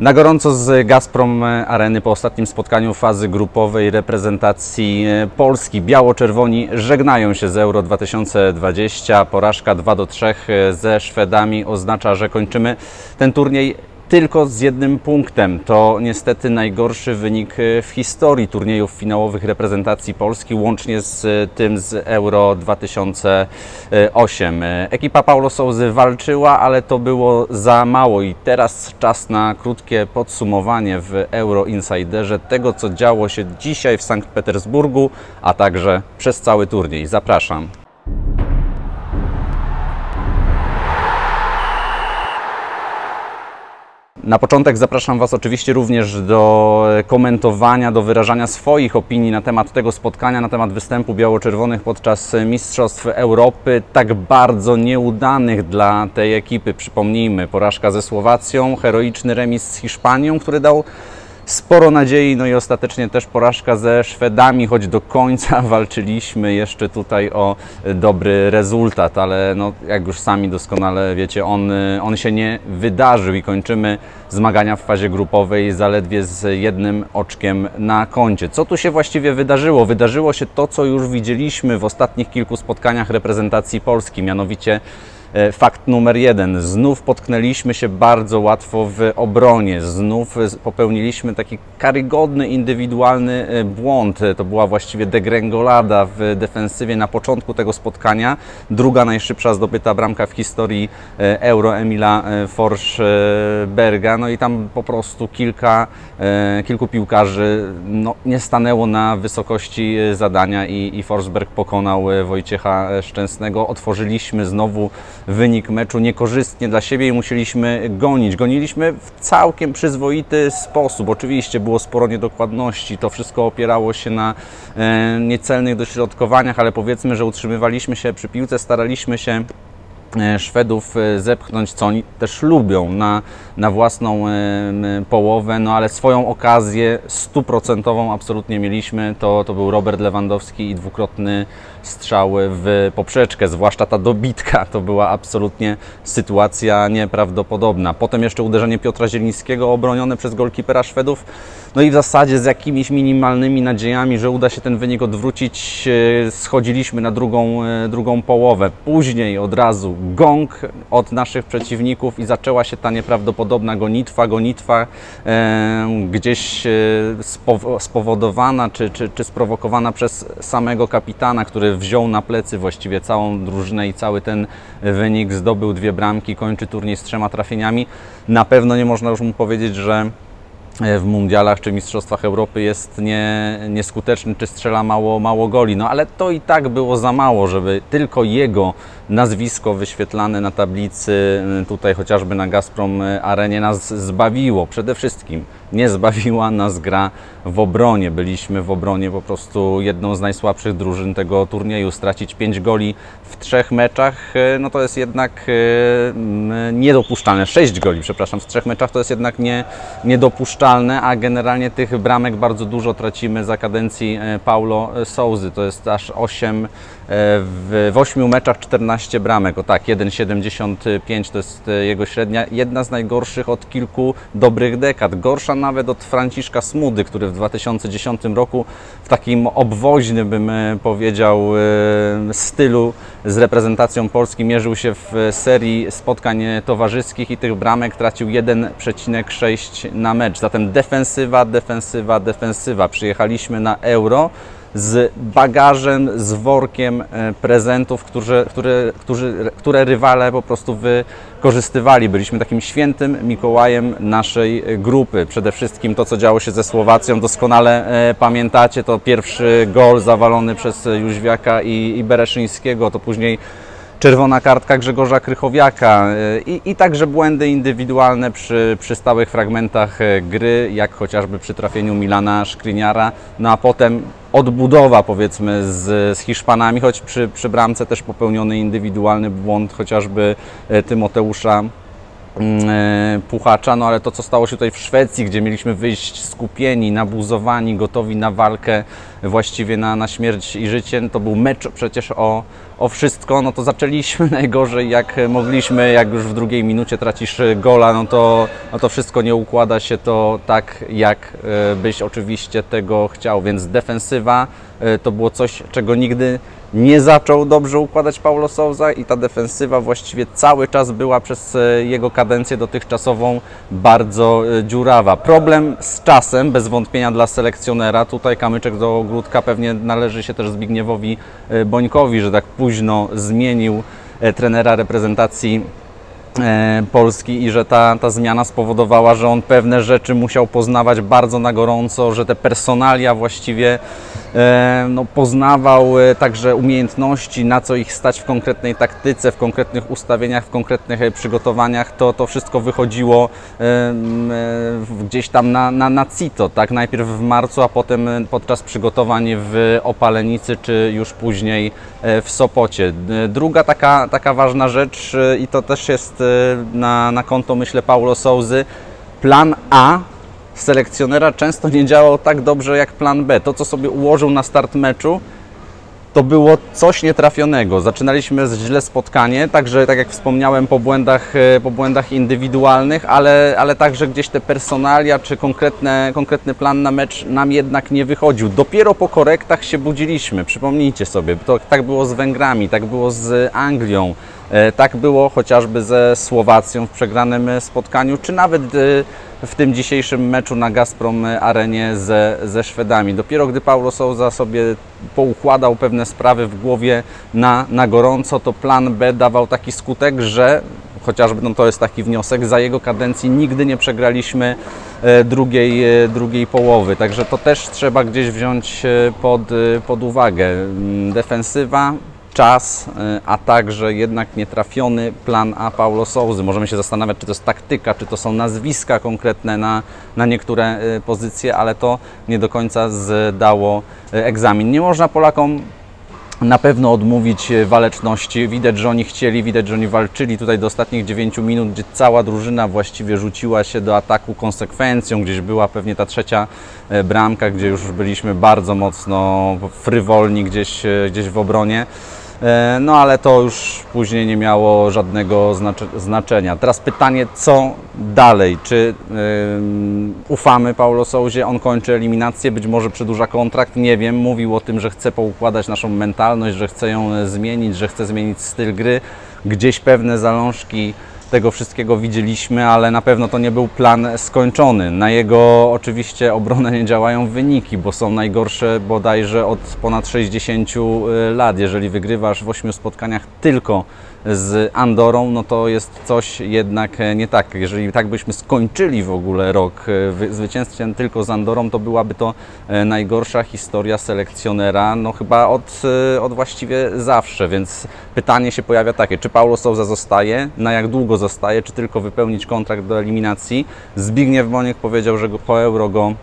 Na gorąco z Gazprom Areny po ostatnim spotkaniu fazy grupowej reprezentacji Polski. Biało-czerwoni żegnają się z Euro 2020. Porażka 2-3 ze Szwedami oznacza, że kończymy ten turniej tylko z jednym punktem. To niestety najgorszy wynik w historii turniejów finałowych reprezentacji Polski, łącznie z tym z Euro 2008. Ekipa Paulo Sousy walczyła, ale to było za mało i teraz czas na krótkie podsumowanie w Euro Insiderze tego, co działo się dzisiaj w Sankt Petersburgu, a także przez cały turniej. Zapraszam. Na początek zapraszam Was oczywiście również do komentowania, do wyrażania swoich opinii na temat tego spotkania, na temat występu biało-czerwonych podczas Mistrzostw Europy, tak bardzo nieudanych dla tej ekipy. Przypomnijmy, porażka ze Słowacją, heroiczny remis z Hiszpanią, który dał sporo nadziei, no i ostatecznie też porażka ze Szwedami, choć do końca walczyliśmy jeszcze tutaj o dobry rezultat, ale no, jak już sami doskonale wiecie, on się nie wydarzył i kończymy zmagania w fazie grupowej zaledwie z jednym oczkiem na koncie. Co tu się właściwie wydarzyło? Wydarzyło się to, co już widzieliśmy w ostatnich kilku spotkaniach reprezentacji Polski, mianowicie fakt numer jeden. Znów potknęliśmy się bardzo łatwo w obronie. Znów popełniliśmy taki karygodny, indywidualny błąd. To była właściwie degrengolada w defensywie na początku tego spotkania. Druga najszybsza zdobyta bramka w historii Euro Emila Forsberga. No i tam po prostu kilku piłkarzy nie stanęło na wysokości zadania i Forsberg pokonał Wojciecha Szczęsnego. Otworzyliśmy znowu wynik meczu niekorzystnie dla siebie i musieliśmy gonić. Goniliśmy w całkiem przyzwoity sposób. Oczywiście było sporo niedokładności, to wszystko opierało się na niecelnych dośrodkowaniach, ale powiedzmy, że utrzymywaliśmy się przy piłce, staraliśmy się Szwedów zepchnąć, co oni też lubią, na własną połowę, no ale swoją okazję 100% absolutnie mieliśmy. To był Robert Lewandowski i dwukrotny strzał w poprzeczkę, zwłaszcza ta dobitka, to była absolutnie sytuacja nieprawdopodobna. Potem jeszcze uderzenie Piotra Zielińskiego obronione przez golkipera Szwedów, no i w zasadzie z jakimiś minimalnymi nadziejami, że uda się ten wynik odwrócić, schodziliśmy na drugą połowę. Później od razu gong od naszych przeciwników i zaczęła się ta nieprawdopodobna gonitwa gdzieś spowodowana czy sprowokowana przez samego kapitana, który wziął na plecy właściwie całą drużynę i cały ten wynik, zdobył 2 bramki, kończy turniej z 3 trafieniami. Na pewno nie można już mu powiedzieć, że w mundialach czy mistrzostwach Europy jest nieskuteczny, czy strzela mało goli. No ale to i tak było za mało, żeby tylko jego nazwisko wyświetlane na tablicy tutaj chociażby na Gazprom Arenie nas zbawiło. Przede wszystkim nie zbawiła nas gra w obronie. Byliśmy w obronie po prostu jedną z najsłabszych drużyn tego turnieju. Stracić 5 goli w 3 meczach, no to jest jednak niedopuszczalne. 6 goli, przepraszam, w 3 meczach to jest jednak niedopuszczalne, a generalnie tych bramek bardzo dużo tracimy za kadencji Paulo Sousy. To jest aż 8 w 8 meczach 14 bramek. O tak, 1,75 to jest jego średnia. Jedna z najgorszych od kilku dobrych dekad. Gorsza nawet od Franciszka Smudy, który w 2010 roku w takim obwoźnym, bym powiedział, stylu z reprezentacją Polski mierzył się w serii spotkań towarzyskich i tych bramek tracił 1,6 na mecz. Zatem defensywa. Przyjechaliśmy na Euro z bagażem, z workiem prezentów, które rywale po prostu wykorzystywali. Byliśmy takim świętym Mikołajem naszej grupy. Przede wszystkim to, co działo się ze Słowacją, doskonale pamiętacie. To pierwszy gol zawalony przez Jóźwiaka i Bereszyńskiego, to później czerwona kartka Grzegorza Krychowiaka i także błędy indywidualne przy stałych fragmentach gry, jak chociażby przy trafieniu Milana Skriniara, no a potem odbudowa, powiedzmy, z Hiszpanami, choć przy bramce też popełniony indywidualny błąd chociażby Tymoteusza Puchacza, no ale to, co stało się tutaj w Szwecji, gdzie mieliśmy wyjść skupieni, nabuzowani, gotowi na walkę właściwie na śmierć i życie, to był mecz przecież o o wszystko, no to zaczęliśmy najgorzej jak mogliśmy, jak już w drugiej minucie tracisz gola, no to wszystko nie układa się to tak, jak byś oczywiście tego chciał, więc defensywa to było coś, czego nigdy nie zaczął dobrze układać Paulo Sousa i ta defensywa właściwie cały czas była przez jego kadencję dotychczasową bardzo dziurawa. Problem z czasem, bez wątpienia dla selekcjonera, tutaj kamyczek do ogródka pewnie należy się też Zbigniewowi Bońkowi, że tak późno zmienił trenera reprezentacji Polski i że ta zmiana spowodowała, że on pewne rzeczy musiał poznawać bardzo na gorąco, że te personalia właściwie no, poznawał, także umiejętności, na co ich stać w konkretnej taktyce, w konkretnych ustawieniach, w konkretnych przygotowaniach, to wszystko wychodziło gdzieś tam na CITO, tak? Najpierw w marcu, a potem podczas przygotowań w Opalenicy, czy już później w Sopocie. Druga taka ważna rzecz i to też jest na konto, myślę, Paulo Sousy, plan A selekcjonera często nie działał tak dobrze jak plan B. To, co sobie ułożył na start meczu, to było coś nietrafionego. Zaczynaliśmy źle spotkanie, także tak jak wspomniałem, po błędach indywidualnych, ale także gdzieś te personalia czy konkretny plan na mecz nam jednak nie wychodził. Dopiero po korektach się budziliśmy, przypomnijcie sobie. Tak było z Węgrami, tak było z Anglią, tak było chociażby ze Słowacją w przegranym spotkaniu, czy nawet w tym dzisiejszym meczu na Gazprom Arenie ze Szwedami. Dopiero gdy Paulo Sousa sobie poukładał pewne sprawy w głowie na gorąco, to plan B dawał taki skutek, że chociażby, no to jest taki wniosek, za jego kadencji nigdy nie przegraliśmy drugiej połowy. Także to też trzeba gdzieś wziąć pod uwagę. Defensywa, czas, a także jednak nietrafiony plan A Paulo Sousy. Możemy się zastanawiać, czy to jest taktyka, czy to są nazwiska konkretne na niektóre pozycje, ale to nie do końca zdało egzamin. Nie można Polakom na pewno odmówić waleczności. Widać, że oni chcieli, widać, że oni walczyli tutaj do ostatnich 9 minut, gdzie cała drużyna właściwie rzuciła się do ataku konsekwencją. Gdzieś była pewnie ta trzecia bramka, gdzie już byliśmy bardzo mocno frywolni gdzieś w obronie. No ale to już później nie miało żadnego znaczenia. Teraz pytanie, co dalej? Czy ufamy Paulo Sousie? On kończy eliminację, być może przedłuża kontrakt, nie wiem. Mówił o tym, że chce poukładać naszą mentalność, że chce ją zmienić, że chce zmienić styl gry. Gdzieś pewne zalążki tego wszystkiego widzieliśmy, ale na pewno to nie był plan skończony. Na jego oczywiście obronę nie działają wyniki, bo są najgorsze bodajże od ponad 60 lat. Jeżeli wygrywasz w 8 spotkaniach tylko z Andorą, no to jest coś jednak nie tak. Jeżeli tak byśmy skończyli w ogóle rok zwycięstwem tylko z Andorą, to byłaby to najgorsza historia selekcjonera, no chyba od właściwie zawsze, więc pytanie się pojawia takie, czy Paulo Sousa zostaje, na jak długo zostaje, czy tylko wypełnić kontrakt do eliminacji. Zbigniew Boniek powiedział, że po Euro go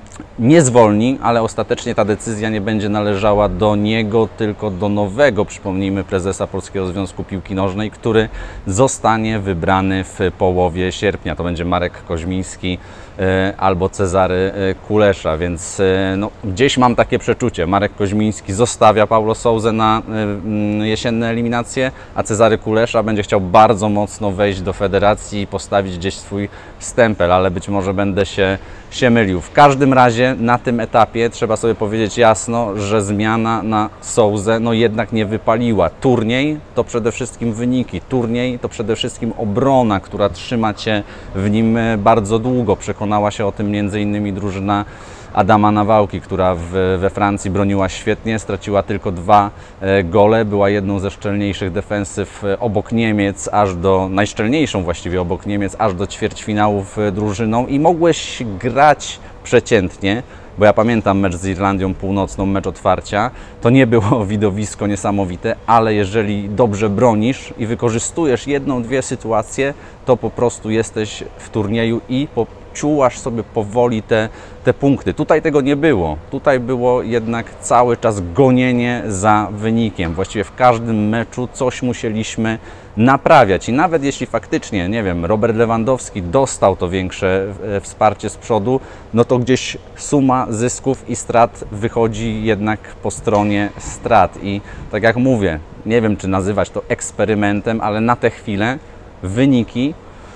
nie zwolni, ale ostatecznie ta decyzja nie będzie należała do niego, tylko do nowego, przypomnijmy, prezesa Polskiego Związku Piłki Nożnej, który zostanie wybrany w połowie sierpnia. To będzie Marek Koźmiński albo Cezary Kulesza, więc no, gdzieś mam takie przeczucie. Marek Koźmiński zostawia Paulo Sousę na jesienne eliminacje, a Cezary Kulesza będzie chciał bardzo mocno wejść do federacji i postawić gdzieś swój stempel, ale być może będę się mylił. W każdym razie na tym etapie trzeba sobie powiedzieć jasno, że zmiana na Sousę no jednak nie wypaliła. Turniej to przede wszystkim wyniki, turniej to przede wszystkim obrona, która trzyma Cię w nim bardzo długo. Przekonała się o tym m.in. drużyna Adama Nawałki, która we Francji broniła świetnie, straciła tylko 2 gole, była jedną ze szczelniejszych defensyw obok Niemiec, najszczelniejszą właściwie obok Niemiec, aż do ćwierćfinałów drużyną i mogłeś grać przeciętnie, bo ja pamiętam mecz z Irlandią Północną, mecz otwarcia, to nie było widowisko niesamowite, ale jeżeli dobrze bronisz i wykorzystujesz jedną, dwie sytuacje, to po prostu jesteś w turnieju i wyczułasz sobie powoli te punkty. Tutaj tego nie było. Tutaj było jednak cały czas gonienie za wynikiem. Właściwie w każdym meczu coś musieliśmy naprawiać i nawet jeśli faktycznie, nie wiem, Robert Lewandowski dostał to większe wsparcie z przodu, no to gdzieś suma zysków i strat wychodzi jednak po stronie strat i tak jak mówię, nie wiem czy nazywać to eksperymentem, ale na tę chwilę wyniki,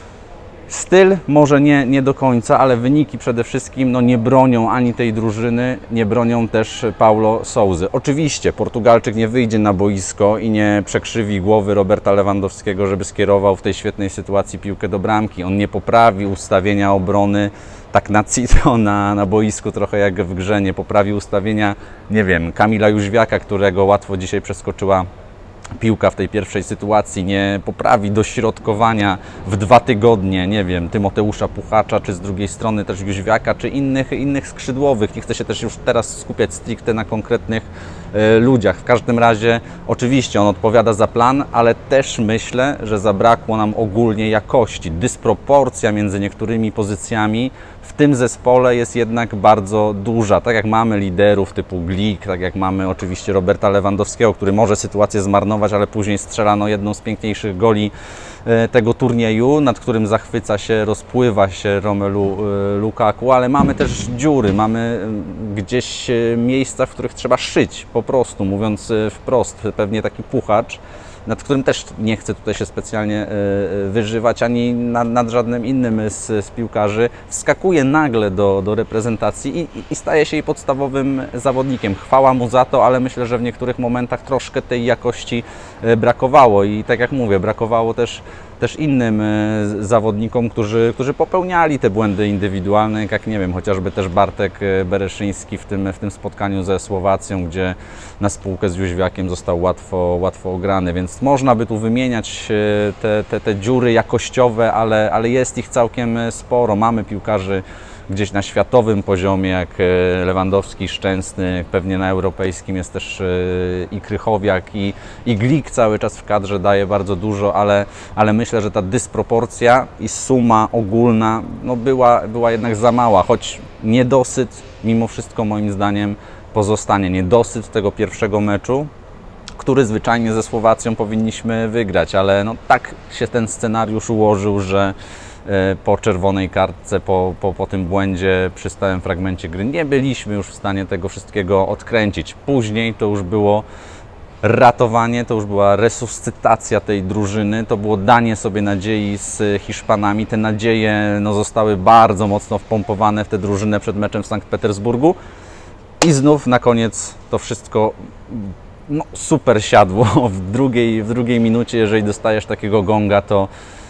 styl może nie do końca, ale wyniki przede wszystkim no, nie bronią ani tej drużyny, nie bronią też Paulo Sousy. Oczywiście Portugalczyk nie wyjdzie na boisko i nie przekrzywi głowy Roberta Lewandowskiego, żeby skierował w tej świetnej sytuacji piłkę do bramki. On nie poprawi ustawienia obrony tak na cito na boisku, trochę jak w grze, nie poprawi ustawienia, nie wiem, Kamila Jóźwiaka, którego łatwo dzisiaj przeskoczyła piłka w tej pierwszej sytuacji, nie poprawi dośrodkowania w 2 tygodnie, nie wiem, Tymoteusza Puchacza, czy z drugiej strony też Jóźwiaka, czy innych skrzydłowych. Nie chcę się też już teraz skupiać stricte na konkretnych ludziach. W każdym razie oczywiście on odpowiada za plan, ale też myślę, że zabrakło nam ogólnie jakości. Dysproporcja między niektórymi pozycjami w tym zespole jest jednak bardzo duża. Tak jak mamy liderów typu Glik, tak jak mamy oczywiście Roberta Lewandowskiego, który może sytuację zmarnować, ale później strzela no, jedną z piękniejszych goli tego turnieju, nad którym zachwyca się, rozpływa się Romelu Lukaku, ale mamy też dziury, mamy gdzieś miejsca, w których trzeba szyć, po prostu, mówiąc wprost, pewnie taki Puchacz, nad którym też nie chcę tutaj się specjalnie wyżywać, ani nad żadnym innym z piłkarzy, wskakuje nagle do reprezentacji i staje się jej podstawowym zawodnikiem. Chwała mu za to, ale myślę, że w niektórych momentach troszkę tej jakości brakowało i tak jak mówię, brakowało też innym zawodnikom, którzy popełniali te błędy indywidualne, jak nie wiem, chociażby też Bartek Bereszyński w tym spotkaniu ze Słowacją, gdzie na spółkę z Jóźwiakiem został łatwo ograny, więc można by tu wymieniać te dziury jakościowe, ale jest ich całkiem sporo. Mamy piłkarzy gdzieś na światowym poziomie, jak Lewandowski, Szczęsny, pewnie na europejskim jest też i Krychowiak, i Glik cały czas w kadrze daje bardzo dużo, ale myślę, że ta dysproporcja i suma ogólna no była jednak za mała, choć niedosyt mimo wszystko moim zdaniem pozostanie. Niedosyt tego pierwszego meczu, który zwyczajnie ze Słowacją powinniśmy wygrać, ale no tak się ten scenariusz ułożył, że po czerwonej kartce, po tym błędzie przy stałym fragmencie gry nie byliśmy już w stanie tego wszystkiego odkręcić. Później to już było ratowanie, to już była resuscytacja tej drużyny, to było danie sobie nadziei z Hiszpanami. Te nadzieje no, zostały bardzo mocno wpompowane w tę drużynę przed meczem w Sankt Petersburgu i znów na koniec to wszystko no, super siadło. W drugiej minucie, jeżeli dostajesz takiego gonga, to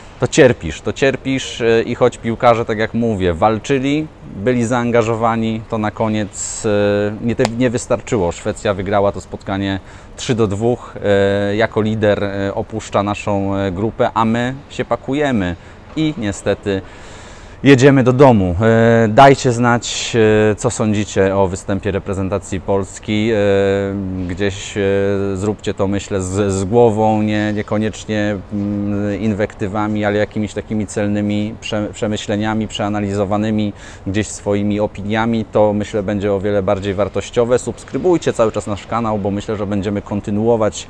cierpisz i choć piłkarze, tak jak mówię, walczyli, byli zaangażowani, to na koniec nie wystarczyło. Szwecja wygrała to spotkanie 3-2, jako lider opuszcza naszą grupę, a my się pakujemy i niestety jedziemy do domu. Dajcie znać, co sądzicie o występie reprezentacji Polski. Gdzieś zróbcie to, myślę, z głową, niekoniecznie inwektywami, ale jakimiś takimi celnymi przemyśleniami, przeanalizowanymi gdzieś swoimi opiniami. To, myślę, będzie o wiele bardziej wartościowe. Subskrybujcie cały czas nasz kanał, bo myślę, że będziemy kontynuować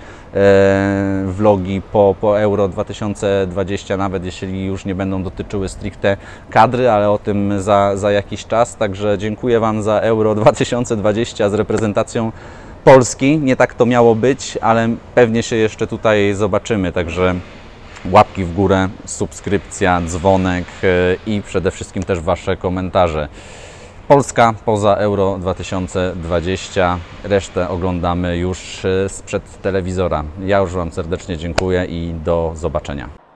vlogi po Euro 2020, nawet jeśli już nie będą dotyczyły stricte kadry, ale o tym za jakiś czas. Także dziękuję Wam za Euro 2020 z reprezentacją Polski. Nie tak to miało być, ale pewnie się jeszcze tutaj zobaczymy. Także łapki w górę, subskrypcja, dzwonek i przede wszystkim też Wasze komentarze. Polska poza Euro 2020. Resztę oglądamy już sprzed telewizora. Ja już Wam serdecznie dziękuję i do zobaczenia.